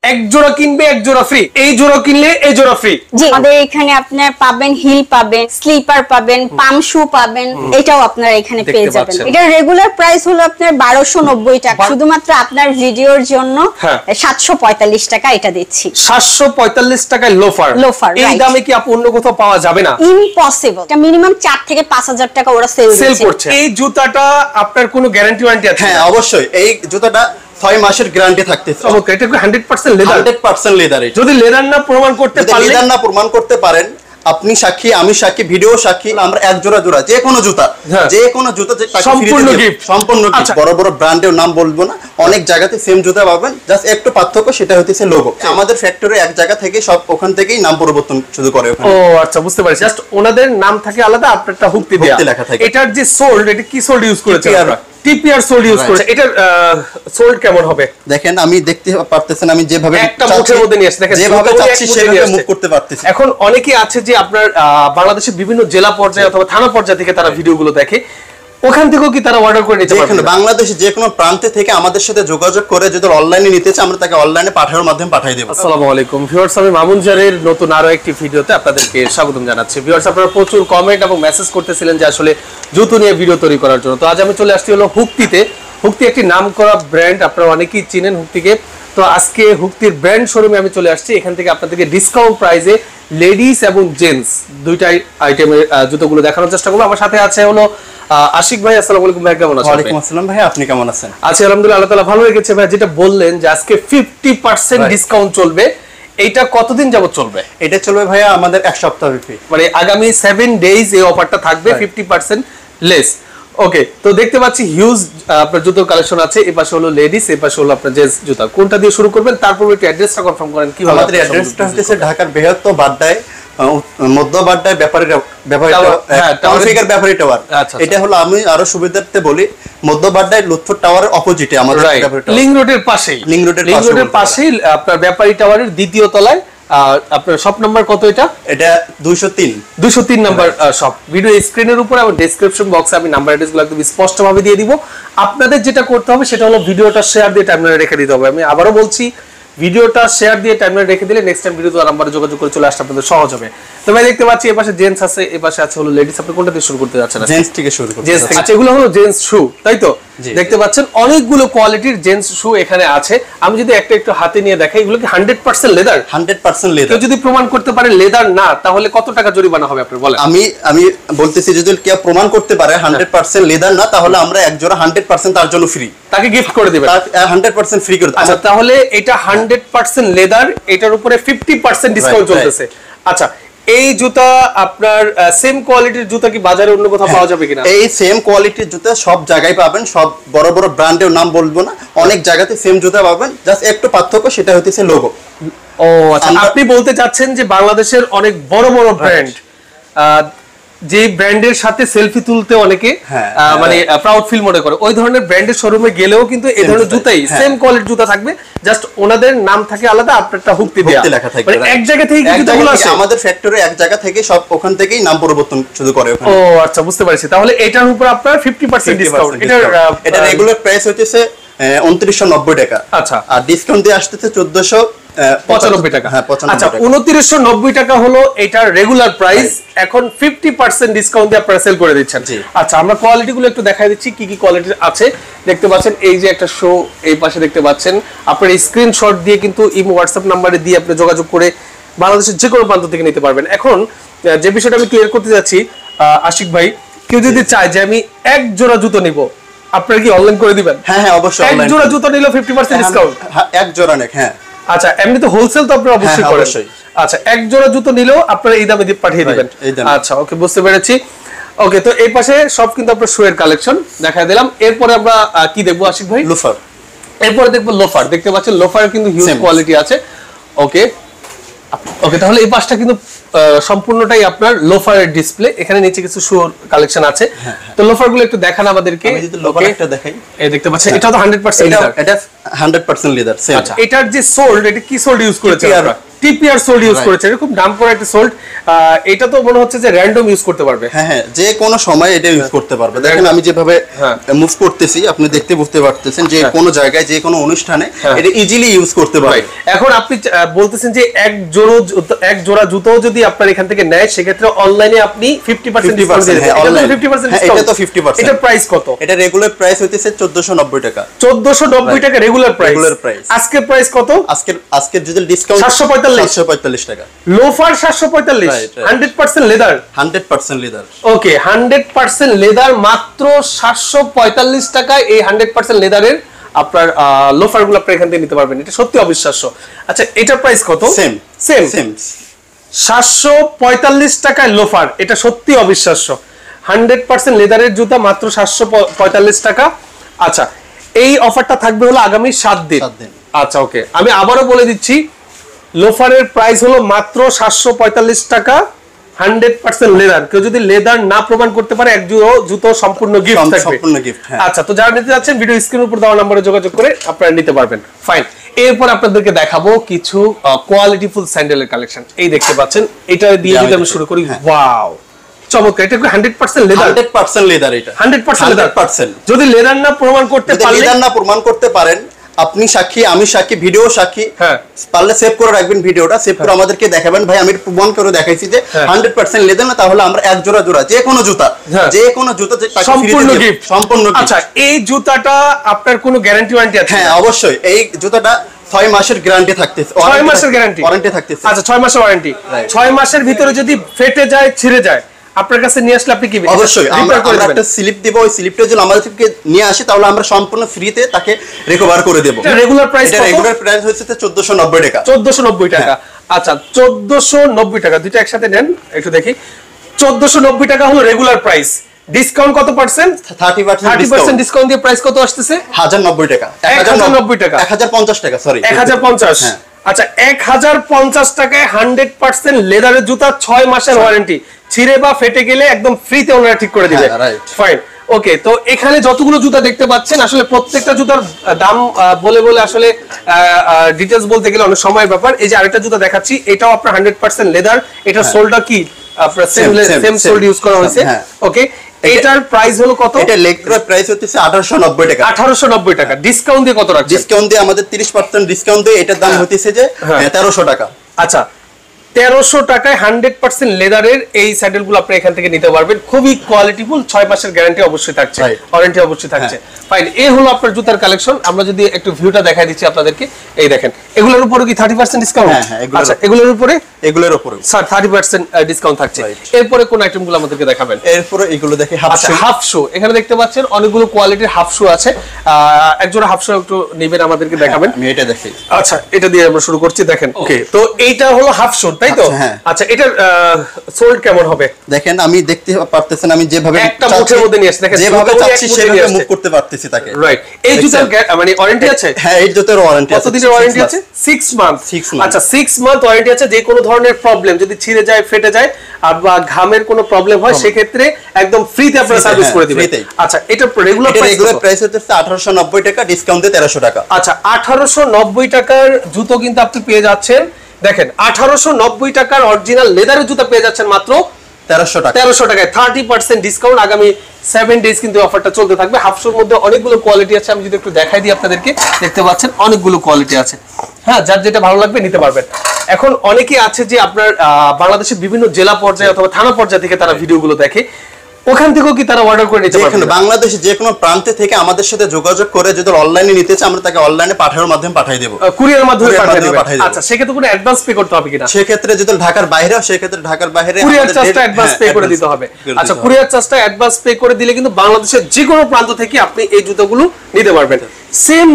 এক জোড়া কিনবে এক জোড়া ফ্রি, এই জোড়া কিনলে এই জোড়া ফ্রি। জি, আমাদের এখানে আপনার পাবেন হিল পাবেন, স্লিপার পাবেন, পাম শু পাবেন, এটাও আপনারা এখানে পেয়ে যাবেন। এটা রেগুলার প্রাইস হলো আপনার 1290 টাকা, শুধুমাত্র আপনার ভিডিওর জন্য 745 টাকা এটা দিচ্ছি। 745 টাকায় লোফার। এই দামে কি আপু অন্য কোথাও পাওয়া যাবে না? ইম্পসিবল। এটা মিনিমাম 4 থেকে 5000 টাকা ওরা সেল করছে। এই জুতাটা আপনার কোনো গ্যারান্টি ওয়ারেন্টি আছে? হ্যাঁ অবশ্যই, এই জুতাটা 6 মাসের গ্যারান্টি থাকতেছে। ওকে, এটা কি 100% লেদার? 100% লেদার। যদি লেদার না প্রমাণ করতে পারেন, আপনি সাক্ষী, আমি সাক্ষী, ভিডিও সাক্ষী, আমরা এক জোড়া যে কোনো জুতা সম্পূর্ণ গিফট। বড় বড় ব্র্যান্ডের নাম বলবো না, অনেক জায়গাতে সেম জুতা পাবেন, জাস্ট একটু পার্থক্য সেটা হচ্ছে লোগো। আমাদের ফ্যাক্টরি এক জায়গা থেকে সব ওখান থেকেই নাম পরিবর্তন শুধু করে। ও আচ্ছা, বুঝতে পারছি। জাস্ট ওনাদের নাম থাকে আলাদা, আপনারটা হুকতে দেয়া লেখা থাকে। এটার যে সোল্ড, এটা কি সোল্ড ইউজ করেছে? টিপিআর সোল্ড ইউজ করেছে। এটার সোল্ড কেমন হবে দেখেন, আমি দেখতে পারতেছেন, আমি যেভাবে একটা মুঠের মধ্যে নিয়ে আসছি, দেখেন যেভাবে চাচ্ছি সেভাবে মুভ করতে পারতেছি। এখন অনেকেই আছে যে আপনার বাংলাদেশের বিভিন্ন জেলা পর্যায়ে অথবা থানা পর্যায় থেকে তারা ভিডিওগুলো দেখে, ওখান থেকেও কি তারা অর্ডার করে নিতে পারবে? বাংলাদেশের যে কোনো প্রান্তে থেকে আমাদের সাথে যোগাযোগ করে যদি অনলাইনে নিতে চায়, আমরা তাকে অনলাইনে পাঠানোর মাধ্যমে পাঠিয়ে দেব। আসসালামু আলাইকুম ভিউয়ার্স, আমি মামুন জারের নতুন আরো একটি ভিডিওতে আপনাদেরকে স্বাগতম জানাচ্ছি। ভিউয়ার্স, আপনারা প্রচুর কমেন্ট এবং মেসেজ করতেছিলেন যে আসলে জুতো নিয়ে ভিডিও তৈরি করার জন্য। তো আজ আমি চলে আসছি হলো হুকতিতে। হুকতি একটি নামকরা ব্র্যান্ড, আপনারা অনেকেই চিনেন হুকতিকে। তো আজকে হুকতির ব্র্যান্ড শোরুমে আমি চলে আসছি। এখান থেকে আপনাদেরকে ডিসকাউন্ট প্রাইসে লেডিস এবং জেন্টস দুইটাই আইটেমের জুতোগুলো দেখানোর চেষ্টা করবো। আমার সাথে আছে হলো আশিক ভাই। আসসালামু আলাইকুম ভাই, কেমন আছেন? ওয়ালাইকুম আসসালাম ভাই, আপনি কেমন আছেন? আছি আলহামদুলিল্লাহ, আল্লাহ তাআলা ভালো রেখেছে। ভাই যেটা বললেন যে আজকে 50% ডিসকাউন্ট চলবে, এইটা কতদিন যাবত চলবে? এটা চলবে ভাইয়া আমাদের এক সপ্তাহ ব্যাপী, মানে আগামী 7 ডেজ এই অফারটা থাকবে 50% লেস। ওকে, তো দেখতে পাচ্ছি হিউজ আপনার জুতোর কালেকশন আছে। এই পাশে হলো লেডিস, এই পাশে হলো আপনার জেন্টস জুতা। কোনটা দিয়ে শুরু করবেন? তারপর একটু অ্যাড্রেসটা কনফার্ম করেন। কি আমাদের অ্যাড্রেসটা হচ্ছে ঢাকার বৃহত্তর বাড্ডায়, মধ্য বাড্ডায় ব্যাপারী টাওয়ার। এটা হলো, আমি আরো সুবিধার্থে বলি, মধ্য বাড্ডায় লুৎফর টাওয়ারের অপোজিটে আমাদের লিংক রোডের পাশেই, লিংক রোডের পাশেই আপনার ব্যাপারী টাওয়ারের দ্বিতীয় তলায়। আপনার শপ নাম্বার কত? এটা 203 নাম্বার শপ। ভিডিও স্ক্রিনের উপর এবং ডেসক্রিপশন বক্সে আমি নাম্বার অ্যাড্রেসগুলো একদম স্পষ্টভাবে দিয়ে দিব। আপনাদের যেটা করতে হবে সেটা হলো ভিডিওটা শেয়ার দিয়ে টাইমলাইনে রেখে দিতে হবে। আমি আবারও বলছি, ভিডিওটা শেয়ার দিয়ে টাইমলাইনে রেখে দিলে নেক্সট টাইম ভিডিওতে নাম্বারে যোগাযোগ করে চলে আসতে আপনাদের সহজ হবে। তো ভাই দেখতে পাচ্ছি এপাশে জেন্টস আছে, এপাশে আছে হলো লেডিস। আপনি কোনটা দিয়ে শুরু করতে যাচ্ছেন? জেন্টস থেকে শুরু করতে যাচ্ছি। আচ্ছা, এগুলো হলো জেন্টস শু, তাই তো? দেখতে পাচ্ছেন অনেকগুলো কোয়ালিটির জেন্টস শু এখানে আছে। আমি যদি একটা একটু হাতে নিয়ে দেখাই, এগুলো কি 100% লেদার? 100% লেদার। কেউ যদি প্রমাণ করতে পারে লেদার না, তাহলে কত টাকা জরিমানা হবে আপনি বলেন? আমি বলতেছি, যদি কেউ প্রমাণ করতে পারে 100% লেদার না, তাহলে আমরা এক জোড়া 100% তার জন্য ফ্রি, তাকে গিফট করে দিবেন। 100% ফ্রি করে দেব। আচ্ছা, তাহলে এটা 100% লেদার, এটার উপরে 50% ডিসকাউন্ট চলতেছে। আচ্ছা, এই জুতা আপনার সেম কোয়ালিটির জুতা কি বাজারে অন্য কোথাও পাওয়া যাবে কিনা? এই সেম কোয়ালিটির জুতা সব জায়গায় পাবেন, সব বড় বড় ব্র্যান্ডের নাম বলবো না, অনেক জায়গাতে সেম জুতা পাবেন, জাস্ট একটু পার্থক্য সেটা হচ্ছে লোগো। ও আচ্ছা, আপনি বলতে চাচ্ছেন যে বাংলাদেশের অনেক বড় বড় ব্র্যান্ড, যে ব্র্যান্ডের সাথে সেলফি তুলতে অনেকে মানে প্রাউড ফিল মনে করে, ওই ধরনের ব্র্যান্ডের শোরুমে গেলেও কিন্তু এই ধরনের জুতাই সেম কোয়ালিটির জুতা থাকবে, জাস্ট ওনাদের নাম থাকে আলাদা, আপনারটা হুকতি দেয়া লেখা থাকে। মানে এক জায়গা থেকে কিন্তু জুতাগুলো আসে, আমাদের ফ্যাক্টরি এক জায়গা থেকে সব ওখান থেকেই নাম পরিবর্তন শুরু করে। ও আচ্ছা, বুঝতে পারছি। তাহলে এটার উপর আপনার 50% ডিসকাউন্ট। এটা রেগুলার প্রাইস হচ্ছে 2990 টাকা। আচ্ছা, আর ডিসকাউন্ট দিয়ে আসতেছে 1495 টাকা। হ্যাঁ, 95 আচ্ছা, 2990 টাকা হলো এটার রেগুলার প্রাইস। এখন 50% ডিসকাউন্ট দিয়ে আপনারা সেল করে দিচ্ছেন। আচ্ছা, আমরা কোয়ালিটি গুলো একটু দেখাই দিচ্ছি কি কি কোয়ালিটি আছে। দেখতে পাচ্ছেন এই যে একটা শো, এই পাশে দেখতে পাচ্ছেন। আপনার স্ক্রিনশট দিয়ে কিন্তু ইমো হোয়াটসঅ্যাপ নাম্বারে দিয়ে আপনি যোগাযোগ করে বাংলাদেশের যে কোনো প্রান্ত থেকে নিতে পারবেন। এখন যে বিষয়টা আমি ক্লিয়ার করতে যাচ্ছি আশিক ভাই, কেউ যদি চায় যে আমি এক জোড়া জুতো নিব, আপনারা কি অনলাইন করে দিবেন? হ্যাঁ হ্যাঁ, অবশ্যই। এক জোড়া জুতো নিলে 50% ডিসকাউন্ট? এক জোড়া নেক। হ্যাঁ, আচ্ছা, এমনি তো হোলসেল তো আপনারা অবশ্যই করেন। আচ্ছা, এক জোড়া জুতো নিলেও আপনারা এই দামে পাঠিয়ে দিবেন? আচ্ছা, ওকে, বুঝতে পেরেছি। ওকে, তো এই পাশে সব কিন্তু আপনার শু এর কালেকশন দেখায় দিলাম। এরপরে আমরা কি দেখবো আশিক ভাই? লোফার। এরপরে দেখবো লোফার। দেখতে পাচ্ছেন লোফারের কিন্তু হিউজ কোয়ালিটি আছে। ওকে ওকে, তাহলে এই পাশটা কিন্তু সম্পূর্ণটাই আপনার লোফারের ডিসপ্লে। এখানে নিচে কিছু শু কালেকশন আছে। তো লোফার গুলো একটু দেখান আমাদেরকে। আমি যদি লোফার একটা দেখাই, এই দেখতে পাচ্ছেন এটা তো 100% লেদার। এটা 100% লেদার। আচ্ছা, এটার যে সোল্ড, এটা কি সোল্ড ইউজ করেছে? টিপিআর সোল ইউজ করেছে, খুব দাম করা একটা সোল। এটা তো মনে হচ্ছে যে র্যান্ডম ইউজ করতে পারবে। হ্যাঁ হ্যাঁ, যে কোনো সময় এটা ইউজ করতে পারবে। দেখেন আমি যেভাবে মুভ করতেছি আপনি দেখতে বুঝতে পারতেছেন যে কোনো জায়গায় যে কোনো অনুষ্ঠানে এটা ইজিলি ইউজ করতে পারবে। এখন আপনি বলতেছেন যে এক জোড়া জুতো যদি আপনার এখান থেকে নেয় সেক্ষেত্রে অনলাইনে আপনি 50% ডিসকাউন্ট দিয়ে দেন। এটা তো 50%। এটা প্রাইস কত? এটা রেগুলার প্রাইস হইতেছে 1490 টাকা। 1490 টাকা রেগুলার প্রাইস। আজকের প্রাইস কত? আজকের যদি ডিসকাউন্ট 745 টাকা। Loafer 745, 100% leather. 100% leather. Okay, 100% leather মাত্র 745 টাকায় এই 100% লেদারের আপনার লোফার গুলো আপনি এখান থেকে নিতে পারবেন। এটা সত্যি অবিশ্বাস্য। আচ্ছা, এটার প্রাইস কত? সেম 745 টাকায় লোফার, এটা সত্যি অবিশ্বাস্য। 100% লেদারের জুতা মাত্র 745 টাকা। আচ্ছা, এই অফারটা থাকবে হলো আগামী 7 দিন। আচ্ছা ওকে, আমি আবারও বলে দিচ্ছি, লোফারের প্রাইস হলো মাত্র 745 টাকা, 100% লেদার। কেউ যদি লেদার না প্রমাণ করতে পারে এক জুতো সম্পূর্ণ গিফট থাকবে। আচ্ছা, তো যারা নিতে যাচ্ছেন ভিডিও স্ক্রিনের উপর দেওয়া নম্বরে যোগাযোগ করে আপনারা নিতে পারবেন। ফাইন, এরপর আপনাদেরকে দেখাবো কিছু কোয়ালিটিফুল স্যান্ডেলের কালেকশন। এই দেখতে পাচ্ছেন, এটা দিয়ে যদি আমি শুরু করি, ওয়াও চমৎকার। এটা 100% লেদার। 100% লেদার। এটা 100% লেদার। যদি লেদার না প্রমাণ করতে পারেন, আপনি সাক্ষী, আমি সাক্ষী, ভিডিও সাক্ষী। পারলে সেভ করে রাখবেন ভিডিওটা, সেভ করে আমাদেরকে দেখাবেন, ভাই আমি প্রমাণ করে দেখাইছি যে 100% লেদার না, তাহলে আমরা এক জোড়া যে কোনো জুতা সম্পূর্ণ গিফট। আচ্ছা, এই জুতাটা আপনার কোনো গ্যারান্টি ওয়ারেন্টি আছে? হ্যাঁ অবশ্যই, এই জুতাটা 6 মাসের গ্যারান্টি থাকতেছে। 6 মাসের ওয়ারেন্টি থাকতেছে। আচ্ছা, 6 মাসের ওয়ারেন্টি। 6 মাসের ভিতরে যদি ফেটে যায়, ছিঁড়ে যায়, আপনার কাছে নিয়ে আসলে আপনি কি অবশ্যই আমরা একটা স্লিপ দিব, ওই স্লিপটা যদি আমাদেরকে নিয়ে আসে তাহলে আমরা সম্পূর্ণ ফ্রিতে তাকে রিকভার করে দেব। রেগুলার প্রাইস কত? রেগুলার প্রাইস হচ্ছে 1490 টাকা। 1490 টাকা। আচ্ছা, 1490 টাকা, দুটো একসাথে নেন একটু দেখি। 1490 টাকা হলো রেগুলার প্রাইস। ডিসকাউন্ট কত পার্সেন্ট? 30% ডিসকাউন্ট দিয়ে প্রাইস কত আসতেছে? 1090 টাকা। 1090 টাকা, 1050 টাকা, সরি 1050। আচ্ছা, 1050 টাকায় 100% লেদারের জুতা, 6 মাসের ওয়ারেন্টি। ছিঁড়ে বা ফেটে গেলে একদম ফ্রিতে ওনারা ঠিক করে দিবে। Fine, okay. তো এখানে যতগুলো জুতা দেখতে পাচ্ছেন, আসলে প্রত্যেকটা জুতার দাম বলে আসলে ডিটেইলস বলতে গেলে অনেক সময়ের ব্যাপার। এই যে আরেকটা জুতা দেখাচ্ছি, এটাও আপনার 100% লেদার। এটা সোলটা কি আপনার সেম সোল ইউজ করা হয়েছে। ওকে, এটার প্রাইস হলো কত? এটা লেগের প্রাইস হচ্ছে 1890 টাকা। 1890 টাকা। ডিসকাউন্ট দিয়ে কত রাখছেন? ডিসকাউন্ট দিয়ে আমাদের 30% ডিসকাউন্ট দিয়ে এটার দাম হচ্ছে যে 1300 টাকা। আচ্ছা, 1300 টাকায় 100% লেদারের এই স্যান্ডেলগুলো আপনি এখান থেকে নিতে পারবেন। খুবই কোয়ালিটিফুল, 6 মাসের গ্যারান্টি অবশ্যই থাকছে, ওয়ারেন্টি অবশ্যই থাকছে। ফাইন, এই হলো আপনার জুতার কালেকশন। আমরা যদি একটু ভিউটা দেখাই দিচ্ছি আপনাদেরকে, এই দেখেন, এগুলোর উপরে কি 30% ডিসকাউন্ট? আচ্ছা, এগুলোর উপরে স্যার 30% ডিসকাউন্ট থাকছে। এরপরে কোন আইটেমগুলো আমাদেরকে দেখাবেন? এরপরে এগুলো দেখি, হাফ শু। এখানে দেখতে পাচ্ছেন অনেকগুলো কোয়ালিটির হাফ শু আছে। একজোড়া হাফ শু একটু নেবেন, আমাদেরকে দেখাবেন। আমি এটা দেখি। আচ্ছা, এটা দিয়ে আমরা শুরু করছি। দেখেন, ওকে, তো এইটা হলো হাফ শু, তাই তো? আচ্ছা, এটার সোল কেমন হবে? দেখেন, আমি দেখতে পারতেছেন, আমি যেভাবে একটা মুঠের মধ্যে নিয়ে আসি, দেখেন যেভাবে চাচ্ছি সেভাবে মুভ করতে পারতেছি তাকে। রাইট। এই জুতার মানে ওয়ারেন্টি আছে? হ্যাঁ, এই জুতার ওয়ারেন্টি আছে। কত দিনের ওয়ারেন্টি আছে? 6 মান্থ। আচ্ছা, 6 মান্থ ওয়ারেন্টি আছে। যে কোনো ধরনের প্রবলেম যদি ছিঁড়ে যায়, ফেটে যায়, আর বা ঘামের কোনো প্রবলেম হয়, সেক্ষেত্রে একদম ফ্রিতে আপনারা সার্ভিস করে দিবেন। আচ্ছা, এটা রেগুলার প্রাইস হচ্ছে 1890 টাকা, ডিসকাউন্ট দিয়ে 1300 টাকা। আচ্ছা, 1890 টাকার জুতো কিন্তু আপনি পেয়ে যাচ্ছেন। দেখেন, 1890 টাকার অরিজিনাল লেদারের জুতা পেয়ে যাচ্ছেন মাত্র 1300 টাকা। 1300 টাকায় 30% ডিসকাউন্ট। আগামী 7 ডেজ কিন্তু অফারটা চলতে থাকবে। হাফশোর মধ্যে অনেকগুলো কোয়ালিটি আছে, আমি যদি একটু দেখাই দিই আপনাদেরকে, দেখতে পাচ্ছেন অনেকগুলো কোয়ালিটি আছে। হ্যাঁ, যার যেটা ভালো লাগবে নিতে পারবেন। এখন অনেকে আছে যে আপনার বাংলাদেশের বিভিন্ন জেলা পর্যায়ে অথবা থানা পর্যায়ে থেকে তারা ভিডিওগুলো দেখে, ওখান থেকেও কি তারা অর্ডার করে নিতে পারবে? বাংলাদেশে যে কোনো প্রান্ত থেকে আমাদের সাথে যোগাযোগ করে যদি অনলাইনে নিতে চায়, আমরা তাকে অনলাইনে পাঠানোর মাধ্যমে পাঠিয়ে দেব, কুরিয়ারের মাধ্যমে পাঠিয়ে দেব। আচ্ছা, সেক্ষেত্রে কোনো অ্যাডভান্স পে করতে হবে কিনা? সেক্ষেত্রে যদি ঢাকার বাইরে হয়, সেক্ষেত্রে ঢাকার বাইরে কুরিয়ার চার্জটা অ্যাডভান্স পে করে দিতে হবে। আচ্ছা, কুরিয়ার চার্জটা অ্যাডভান্স পে করে দিলে কিন্তু বাংলাদেশের যে কোনো প্রান্ত থেকে আপনি এই জুতোগুলো নিতে পারবেন। সেম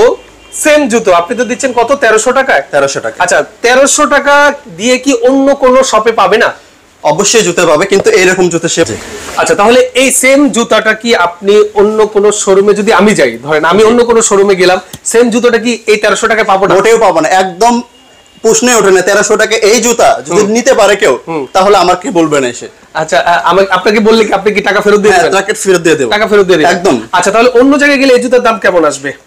জুতো আপনি তো দিচ্ছেন কত? 1300 টাকায়। 1300 টাকা। আচ্ছা, 1300 টাকা দিয়ে কি অন্য কোনো শপে পাবে না? অবশ্যই জুতো পাবে, কিন্তু এরকম জুতো সে। আচ্ছা, তাহলে এই সেম জুতাটা কি আপনি অন্য কোন শোরুমে, যদি আমি যাই, ধরেন আমি অন্য কোন শোরুমে গেলাম, সেম জুতোটা কি এই 1300 টাকায় পাবো না? ওটাও পাবো না, একদম প্রশ্নে ওঠে না। 1300 টাকা এই জুতা যদি নিতে পারে কেউ, তাহলে আমাকে বলবেন এসে। আচ্ছা, আপনাকে বললে কি আপনি কি টাকা ফেরত দিয়ে দেবেন? টাকা ফেরত দিয়ে দেব, টাকা ফেরত দিয়ে দেবেন একদম। আচ্ছা, তাহলে অন্য জায়গায় গেলে এই জুতার দাম কেমন আসবে?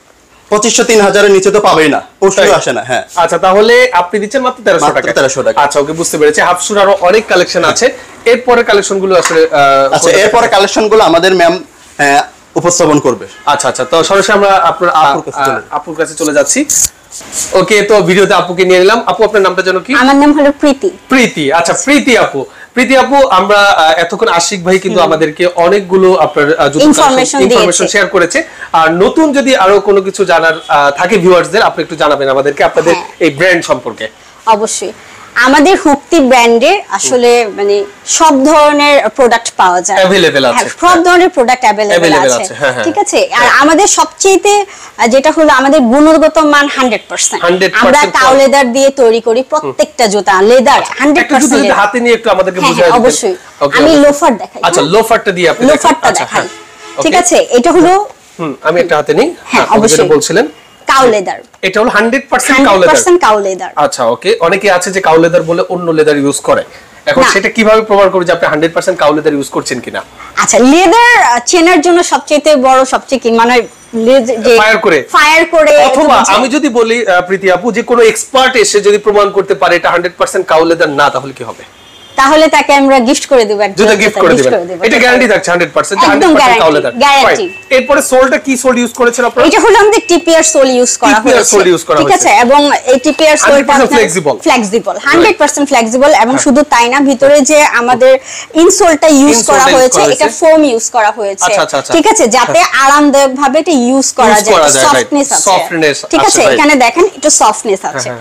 2500-3000 এর নিচে তো পাবেই না, প্রশ্নই আসে না। হ্যাঁ আচ্ছা, তাহলে আপনি দিচ্ছেন মাত্র 1300 টাকা। 1300 টাকা। আচ্ছা ওকে, বুঝতে পেরেছি। হাফ শুর আরো অনেক কালেকশন আছে, এরপরে কালেকশনগুলো আসলে আচ্ছা এরপরে কালেকশনগুলো আমাদের ম্যাম উপস্থাপন করবে। আচ্ছা আচ্ছা, তো সরাসরি আমরা আপনার আপুর কাছে চলে যাচ্ছি। ওকে, তো ভিডিওতে আপুকে নিয়ে নিলাম। আপু আপনার নামটা যেন কি? আমার নাম হলো প্রীতি। প্রীতি, আচ্ছা প্রীতি আপু। প্রীতি আপু, আমরা এতক্ষণ আশিক ভাই কিন্তু আমাদেরকে অনেকগুলো আপনার ইনফরমেশন শেয়ার করেছে। আর নতুন যদি আরো কোনো কিছু জানার থাকে ভিউয়ার্সদের, আপনি একটু জানাবেন আমাদেরকে আপনাদের এই ব্র্যান্ড সম্পর্কে। অবশ্যই, আমাদের হুপ্তি ব্র্যান্ডে আসলে মানে সব ধরনের প্রোডাক্ট পাওয়া যায়, अवेलेबल আছে, সব ধরনের প্রোডাক্ট अवेलेबल আছে, ঠিক আছে। আর আমাদের সবচেয়ে যেটা হলো আমাদের গুণগত মান 100%। আমরা কাউ লেদার দিয়ে তৈরি করি প্রত্যেকটা জুতা, লেদার 100%। হাতে নিয়ে একটু আমাদেরকে বুঝিয়ে দিন। অবশ্যই, আমি লোফার দেখাই। আচ্ছা, লোফারটা দিয়ে আপনি লোফারটা দেখাই, ঠিক আছে। এটা হলো আমি একটা হাতে নিই। হ্যাঁ অবশ্যই, বলছিলেন কাউ লেদার। এটা হলো 100% কাউ লেদার। আচ্ছা ওকে, অনেকে আছে যে কাউ লেদার বলে অন্য লেদার ইউজ করে, এখন সেটা কিভাবে প্রমাণ করবে যে আপনি 100% কাউ লেদার ইউজ করছেন কিনা? আচ্ছা, লেদার চেনার জন্য সবচেয়ে বড় কি মানে যে ফায়ার করে, অথবা আমি যদি বলি প্রীতি আপু যে কোনো এক্সপার্ট এসে যদি প্রমাণ করতে পারে এটা 100% কাউ লেদার না, তাহলে কি হবে? তাহলে তাকে আমরা গিফট করে দেব, যদি গিফট করে দিবেন, এটা গ্যারান্টি থাকছে 100% যে 100% কাউ লেদার গ্যারান্টি। এরপরে সোলটা কি সোল ইউজ করেছেন আপনারা? এটা হলো আমাদের টিপিআর সোল ইউজ করা হয়েছে, ঠিক আছে। এবং এই টিপিআর সোলটা ফ্লেক্সিবল 100% ফ্লেক্সিবল, এবং শুধু তাই না, ভিতরে যে আমাদের ইনসোলটা ইউজ করা হয়েছে এটা ফোম ইউজ করা হয়েছে, ঠিক আছে, যাতে আরামদায়ক ভাবে এটা ইউজ করা যায়, সফটনেস আছে, ঠিক আছে। এখানে দেখেন একটু সফটনেস আছে।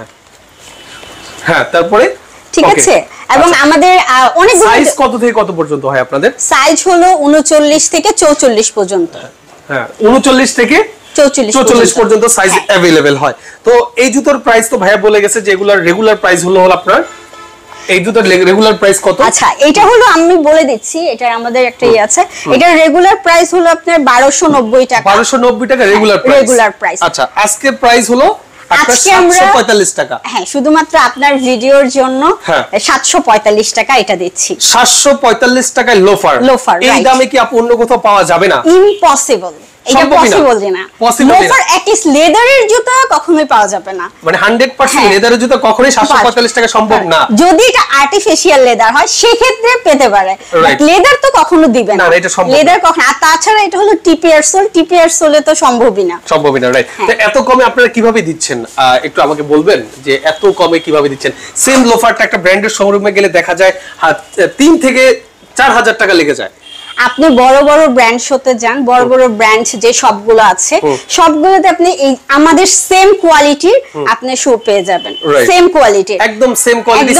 হ্যাঁ, তারপরে ঠিক আছে। এবং আমাদের অনেক সাইজ কত থেকে কত পর্যন্ত হয় আপনাদের? সাইজ হলো 39 থেকে 44 পর্যন্ত। হ্যাঁ, 39 থেকে 44 পর্যন্ত সাইজ अवेलेबल হয়। তো এই জুতোর প্রাইস তো ভাইয়া বলে গেছে যে এগুলার রেগুলার প্রাইস হলো আপনার, এই জুতোর রেগুলার প্রাইস কত? আচ্ছা, এটা হলো আমি বলে দিচ্ছি, এটা আমাদের একটা আছে, এটার রেগুলার প্রাইস হলো আপনার 1290 টাকা। 1290 টাকা রেগুলার প্রাইস। আচ্ছা, আজকের প্রাইস হলো আজকে আমরা 745 টাকা। হ্যাঁ, শুধুমাত্র আপনার ভিডিওর জন্য 745 টাকা এটা দিচ্ছি। 745 টাকায় লোফার। এই দামে কি আপু অন্য কোথাও পাওয়া যাবে না? ইম্পসিবল, এটা পসিবল না। লোফার এটলিস্ট লেদারের জুতা কখনোই পাওয়া যাবে না, মানে 100% লেদারের জুতা কখনোই 745 টাকা সম্ভব না। যদি এটা আর্টিফিশিয়াল লেদার হয় সেক্ষেত্রে পেতে পারে, বাট লেদার তো কখনো দিবে না, এটা সম্ভব লেদার কখনো। আর তাছাড়া এটা হলো টিপিআর সোলে তো সম্ভবই না, রাইট। তো এত কমে আপনারা কিভাবে দিচ্ছেন একটু আমাকে বলবেন, যে এত কমে কিভাবে দিচ্ছেন? সেম লোফারটা একটা ব্র্যান্ডের শোরুমে গেলে দেখা যায় 3 থেকে 4000 টাকা লেগে যায়। আপনি বড় বড় ব্র্যান্ড শোতে যান, বড় বড় ব্র্যান্ড যে সবগুলো আছে সবগুলোতে আপনি এই আমাদের সেম কোয়ালিটির আপনি শু পেয়ে যাবেন, সেম কোয়ালিটি, একদম সেম কোয়ালিটি,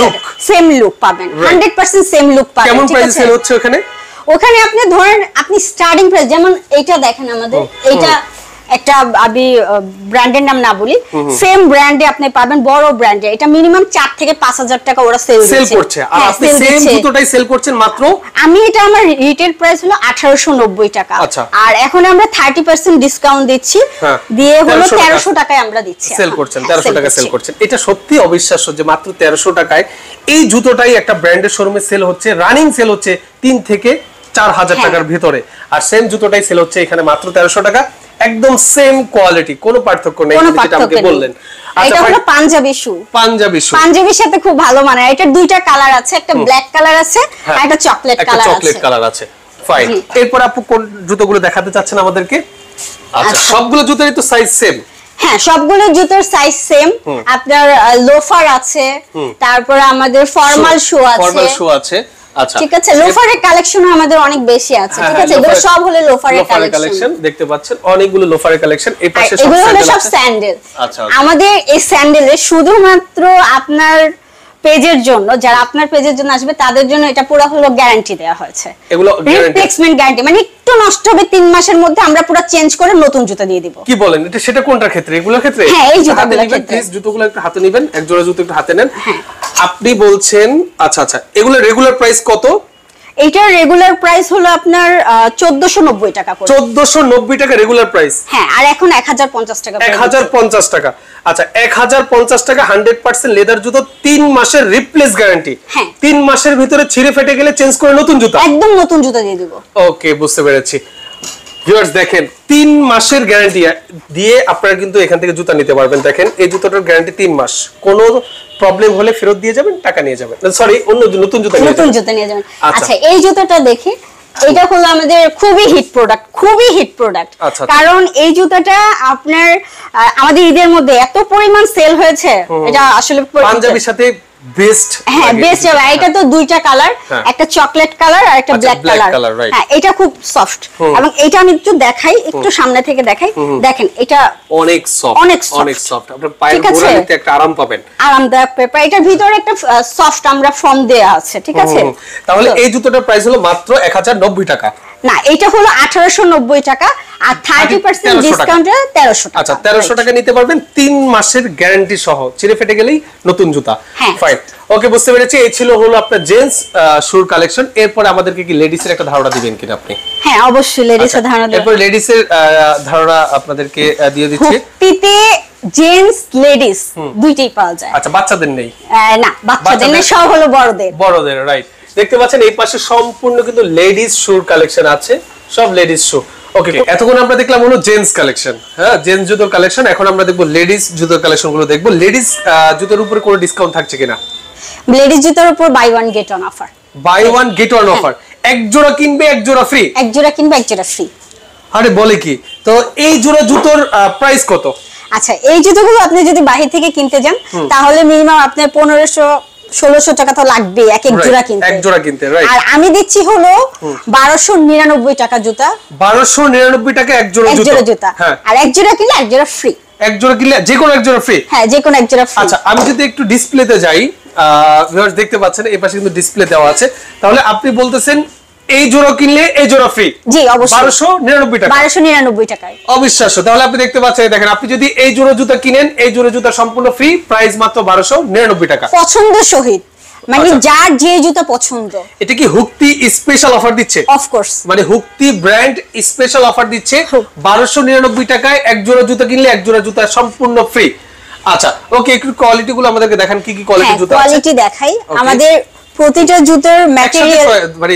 সেম লুক পাবেন, 100% সেম লুক পাবেন। কেমন প্রাইস সেল হচ্ছে ওখানে আপনি ধরেন আপনি স্টার্টিং প্রাইস, যেমন এইটা দেখেন আমাদের, এইটা একটা আমি ব্র্যান্ডের নাম না বলি, সেম ব্র্যান্ডে আপনি পাবেন, বড় ব্র্যান্ডে এটা মিনিমাম 4 থেকে 5000 টাকা ওরা সেল করছে, আর আপনি সেম জুতোটাই সেল করছেন মাত্র। আমি এটা আমার রিটেল প্রাইস হলো 1890 টাকা, আর এখন আমরা 30% ডিসকাউন্ট দিচ্ছি, দিয়ে হলো 1300 টাকায় আমরা দিচ্ছি, সেল করছেন 1300 টাকা সেল করছেন। এটা সত্যি অবিশ্বাস্য যে মাত্র 1300 টাকায় এই জুতোটাই একটা ব্র্যান্ডের শোরুমে সেল হচ্ছে, রানিং সেল হচ্ছে 3 থেকে 4000 টাকার ভিতরে, আর সেম জুতোটাই সেল হচ্ছে এখানে মাত্র 1300 টাকা। একদম সেম কোয়ালিটি, কোনো পার্থক্য নেই, যেটা আমাকে বললেন। এটা হলো পাঞ্জাবি শু, পাঞ্জাবির সাথে খুব ভালো মানে। এটার দুইটা কালার আছে, একটা ব্ল্যাক কালার আছে আর একটা চকলেট কালার আছে। ফাইন। এরপর আপু কোন জুতোগুলো দেখাতে চাচ্ছেন আমাদেরকে? আচ্ছা, সবগুলো জুতোরই তো সাইজ সেম? হ্যাঁ, সবগুলো জুতোর সাইজ সেম। আপনার লোফার আছে, তারপর আমাদের ফর্মাল শু আছে, আচ্ছা ঠিক আছে। লোফারের কালেকশন আমাদের অনেক বেশি আছে, ঠিক আছে। এগুলো সব হলো লোফারের কালেকশন, দেখতে পাচ্ছেন অনেকগুলো লোফারের কালেকশন। এই পাশে সব স্যান্ডেল। আচ্ছা, আমাদের এই স্যান্ডেলে শুধুমাত্র আপনার পেজের জন্য, যারা আপনার পেজের জন্য আসবে তাদের জন্য এটা পুরো হলো গ্যারান্টি দেওয়া হয়েছে, এগুলো রিপ্লেসমেন্ট গ্যারান্টি, মানে একটু নষ্ট হবে 3 মাসের মধ্যে আমরা পুরো চেঞ্জ করে নতুন জুতা দিয়ে দিব। কি বলেন, এটা সেটা কোনটার ক্ষেত্রে? এগুলোর ক্ষেত্রে? হ্যাঁ, এই জুতাগুলোর ক্ষেত্রে। প্লিজ জুতোগুলো একটু হাতে নেবেন, এক জোড়া জুতো একটু হাতে নেন। আপনি বলছেন আচ্ছা আচ্ছা, এগুলো রেগুলার প্রাইস কত? এটার রেগুলার প্রাইস হলো আপনার 1490 টাকা করে। 1490 টাকা রেগুলার প্রাইস? হ্যাঁ, আর এখন 1050 টাকা। 1050 টাকা। আচ্ছা, 1050 টাকা 100% লেদার জুতো, 3 মাসের রিপ্লেস গ্যারান্টি। 3 মাসের ভিতরে ছিঁড়ে ফেটে গেলে চেঞ্জ করে নতুন জুতো, একদম নতুন জুতো দিয়ে দেব। ওকে, বুঝতে পেরেছি। ভিউয়ার্স দেখেন 3 মাসের গ্যারান্টি দিয়ে আপনারা কিন্তু এখান থেকে জুতা নিতে পারবেন। দেখেন এই জুতাটার গ্যারান্টি 3 মাস, কোনো প্রবলেম হলে ফেরত দিয়ে যাবেন, টাকা নিয়ে যাবেন, সরি অন্য নতুন জুতা নিয়ে যাবেন। আচ্ছা এই জুতাটা দেখি, এটা হলো আমাদের খুবই হিট প্রোডাক্ট, কারণ এই জুতাটা আপনার আমাদের ঈদের মধ্যে এত পরিমাণ সেল হয়েছে, এটা আসলে পাঞ্জাবির সাথে বেস্ট। হ্যাঁ বেস্ট হবে। এটা তো দুইটা কালার, একটা চকলেট কালার আর একটা ব্ল্যাক কালার। হ্যাঁ এটা খুব সফট, এবং এটা আমি একটু দেখাই, একটু সামনে থেকে দেখাই। দেখেন এটা অনেক সফট, আপনার পায়ের গোড়ালিতে একটা আরাম পাবেন, আরামদায়ক পেপার। এটার ভিতরে একটা সফট আমরা ফর্ম দেয়া আছে, ঠিক আছে। তাহলে এই জুতোটার প্রাইস হলো মাত্র 1090 টাকা। না এটা হলো 1890 টাকা, আর 30% ডিসকাউন্টে 1300 টাকা। আচ্ছা 1300 টাকা নিতে পারবেন 3 মাসের গ্যারান্টি সহ, ছিঁড়ে ফেটে গেলেই নতুন জুতা। ফাইন, ওকে বুঝতে পেরেছি। এই ছিল হলো আপনার জেন্টস শুর কালেকশন। এরপর আমাদেরকে কি লেডিস এর একটা ধারণা দিবেন কিনা আপনি? হ্যাঁ অবশ্যই লেডিস এর ধারণা দেব। এরপর লেডিস এর ধারণা আপনাদেরকে দিয়ে দিচ্ছি। হুপিতে জেন্টস লেডিস দুইটাই পাওয়া যায়। আচ্ছা বাচ্চাদের নেই? না বাচ্চাদের নেই, সব হলো বড়দের। রাইট, দেখতে পাচ্ছেন এই পাশে সম্পূর্ণ কিন্তু লেডিস শুর কালেকশন আছে, সব লেডিস শু। ওকে, এতক্ষণ আমরা দেখলাম হলো জেন্টস কালেকশন, হ্যাঁ জেন্টস জুতোর কালেকশন। এখন আমরা দেখবো লেডিস জুতোর কালেকশন গুলো দেখবো। লেডিস জুতোর উপরে কোনো ডিসকাউন্ট থাকছে কিনা? লেডিস জুতোর উপর buy one get one offer. Buy one get one offer, এক জোড়া কিনবে এক জোড়া ফ্রি। এক জোড়া কিনবে এক জোড়া ফ্রি। আরে বলে কি! তো এই জোড়া জুতোর প্রাইস কত? আচ্ছা এই জুতোগুলো আপনি যদি বাইরে থেকে কিনতে যান তাহলে মিনিমাম আপনার 1500-1600 টাকা তো লাগবে এক জোড়া কিনতে। আর আমি দিচ্ছি হলো 1299 টাকা জুতা। 1299 টাকা এক জোড়া জুতা। আর এক জোড়া কিনলে এক জোড়া ফ্রি। এক জোড়া কিনলে যে কোনো এক জোড়া ফ্রি? হ্যাঁ যে কোনো এক জোড়া ফ্রি। আচ্ছা আমি যদি একটু ডিসপ্লেতে যাই, ভিউয়ার্স দেখতে পাচ্ছেন এই পাশে কিন্তু ডিসপ্লে দেওয়া আছে। তাহলে আপনি বলতেছেন এই জোড়া কিনলে এই জোড়া ফ্রি? জি অবশ্যই 1299 টাকা। 1299 টাকায়। অবিশ্বাস্য। তাহলে আপনি দেখতে পাচ্ছেন, দেখেন আপনি যদি এই জোড়া জুতা কিনেন, এই জোড়া জুতা সম্পূর্ণ ফ্রি, প্রাইস মাত্র 1299 টাকা। পছন্দ সহিত, মানে যার যে জুতা পছন্দ। এটা কি হুক্তি স্পেশাল অফার দিচ্ছে? অফ কোর্স, মানে হুক্তি ব্র্যান্ড স্পেশাল অফার দিচ্ছে 1299 টাকায় এক জোড়া জুতা কিনলে এক জোড়া জুতা সম্পূর্ণ ফ্রি। আচ্ছা ওকে, একটু কোয়ালিটি গুলো আমাদেরকে দেখান, কি কি কোয়ালিটি জুতা আছে? কোয়ালিটি দেখাই। আমাদের প্রতিটা জুতার ম্যাটেরিয়াল মানে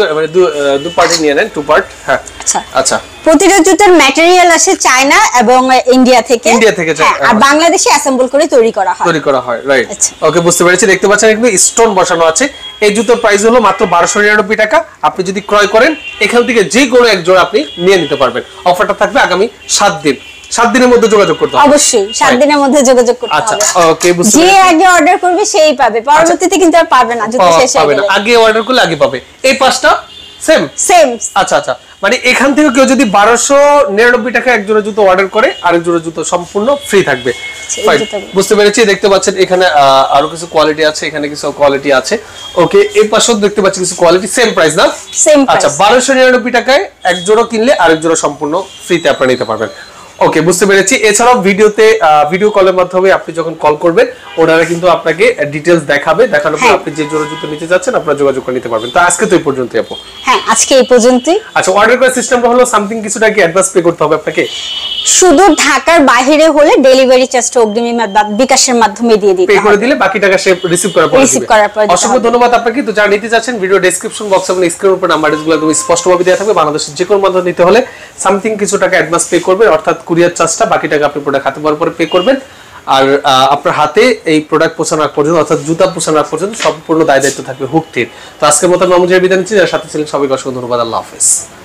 দু পার্টি নিয়ে নেন, টু পার্ট। হ্যাঁ আচ্ছা প্রতিটা জুতার ম্যাটেরিয়াল আসে চায়না এবং ইন্ডিয়া থেকে। আর বাংলাদেশে অ্যাসেম্বল করে তৈরি করা হয়। রাইট, ওকে বুঝতে পেরেছি। দেখতে পাচ্ছেন একদম স্টোন বসানো আছে। এই জুতোর প্রাইস হলো মাত্র 1299 টাকা। আপনি যদি ক্রয় করেন এখান থেকে যে কোনো এক জোড়া আপনি নিয়ে নিতে পারবেন। অফারটা থাকবে আগামী 7 দিন। 7 দিনের মধ্যে যোগাযোগ করতে হবে। অবশ্যই 7 দিনের মধ্যে যোগাযোগ করতে হবে। আচ্ছা ওকে বুঝতে পেরেছি। যে আগে অর্ডার করবে সেই পাবে, পরবর্তীতে কিন্তু আর পাবে না, যদি শেষ হয়ে গেলে। আগে অর্ডার করলে আগে পাবে। এই পাঁচটা সেম। আচ্ছা মানে এখান থেকে কেউ যদি 1299 টাকা এক জোড়া জুতো অর্ডার করে, আরেক জোড়া জুতো সম্পূর্ণ ফ্রি থাকবে। বুঝতে পেরেছি। দেখতে পাচ্ছেন এখানে আরো কিছু কোয়ালিটি আছে, এখানে কিছু কোয়ালিটি আছে। ওকে, এই পাশেও দেখতে পাচ্ছি কিছু কোয়ালিটি, সেম প্রাইস না? Same price. আচ্ছা 1299 টাকায় এক জোড়া কিনলে আরেক জোড়া সম্পূর্ণ ফ্রিতে আপনারা নিতে পারবেন। ওকে বুঝতে পেরেছি। এছাড়াও ভিডিও কলের মাধ্যমে আপনি যখন কল করবেন ওনারা কিন্তু আপনাকে ডিটেইলস দেখাবে, দেখানোর পর আপনি যে জোড়া জুতো নিতে যাচ্ছেন আপনারা যোগাযোগ করে নিতে পারবেন। তো আজকে তো এই পর্যন্তই আপু। হ্যাঁ আজকে এই পর্যন্তই। আচ্ছা অর্ডার করার সিস্টেমটা হলো সামথিং কিছুটা কি অ্যাডভান্স পে করতে হবে আপনাকে? শুধু ঢাকার বাইরে হলে ডেলিভারি চার্জটা অগ্রিম বিকাশের মাধ্যমে দিয়ে দিতে হবে। পে করে দিলে বাকি টাকা সে রিসিভ করার পর দিবে। অসংখ্য ধন্যবাদ আপনাকে। তো যারা নিতে যাচ্ছেন ভিডিও ডেসক্রিপশন বক্সে এবং স্ক্রিনের উপর নাম্বারগুলো একদম স্পষ্টভাবে দেওয়া থাকবে। বাংলাদেশের যে কোনো মাধ্যমে নিতে হলে সামথিং কিছু টাকা অ্যাডভান্স পে করবেন, অর্থাৎ কুরিয়ার চার্জটা, বাকি টাকা আপনি প্রোডাক্ট হাতে পাওয়ার পরে পে করবেন। আর আপনার হাতে এই প্রোডাক্ট পৌঁছানোর পর্যন্ত, অর্থাৎ জুতা পৌঁছানোর পর্যন্ত সম্পূর্ণ দায় দায়িত্ব থাকবে হুক্তির। তো আজকের মতো মামুনের বিদায় নিচ্ছি। যারা সাথে ছিলেন সবাইকে অসংখ্য ধন্যবাদ। আল্লাহ হাফেজ।